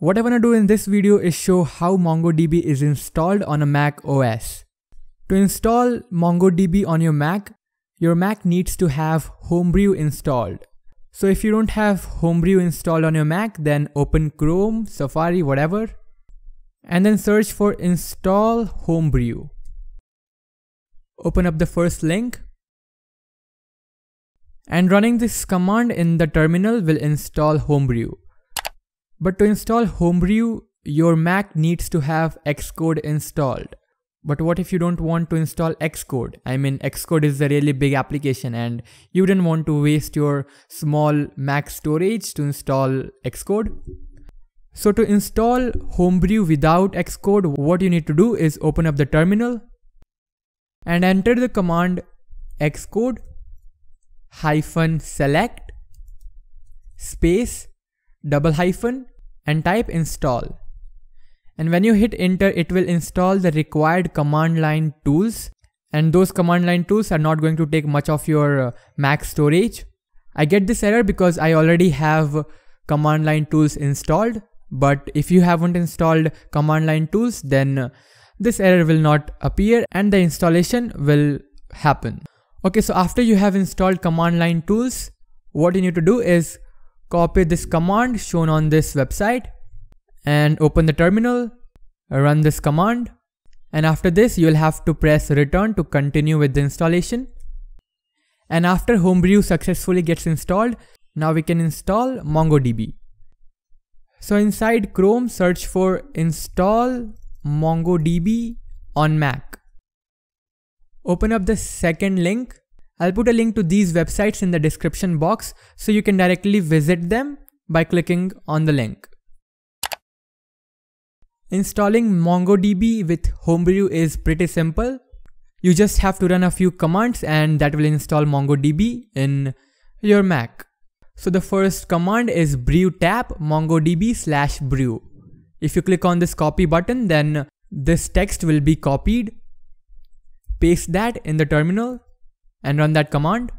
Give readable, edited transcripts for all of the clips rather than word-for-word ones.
What I want to do in this video is show how MongoDB is installed on a Mac OS. To install MongoDB on your Mac needs to have Homebrew installed. So if you don't have Homebrew installed on your Mac, then open Chrome, Safari, whatever, and then search for install Homebrew. Open up the first link, and running this command in the terminal will install Homebrew. But to install Homebrew, your Mac needs to have Xcode installed. But what if you don't want to install Xcode? I mean, Xcode is a really big application and you didn't want to waste your small Mac storage to install Xcode. So to install Homebrew without Xcode, what you need to do is open up the terminal and enter the command xcode -select space -- and type install. And when you hit enter, it will install the required command line tools, and those command line tools are not going to take much of your Mac storage. I get this error because I already have command line tools installed, but if you haven't installed command line tools, then this error will not appear and the installation will happen. Okay, so after you have installed command line tools, what you need to do is copy this command shown on this website and open the terminal, run this command, and after this you'll have to press return to continue with the installation. And after Homebrew successfully gets installed, now we can install MongoDB. So inside Chrome, search for install MongoDB on Mac. Open up the second link. I'll put a link to these websites in the description box so you can directly visit them by clicking on the link. Installing MongoDB with Homebrew is pretty simple. You just have to run a few commands and that will install MongoDB in your Mac. So the first command is brew tap mongodb/brew. If you click on this copy button, then this text will be copied. Paste that in the terminal and run that command.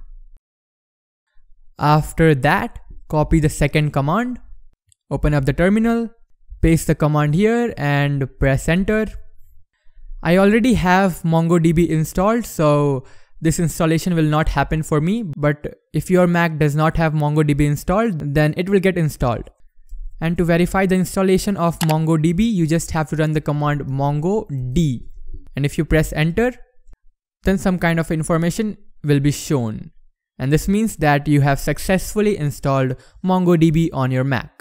After that, copy the second command, open up the terminal, paste the command here and press enter. I already have MongoDB installed, so this installation will not happen for me, but if your Mac does not have MongoDB installed, then it will get installed. And to verify the installation of MongoDB, you just have to run the command mongod. And if you press enter, then some kind of information will be shown. And this means that you have successfully installed MongoDB on your Mac.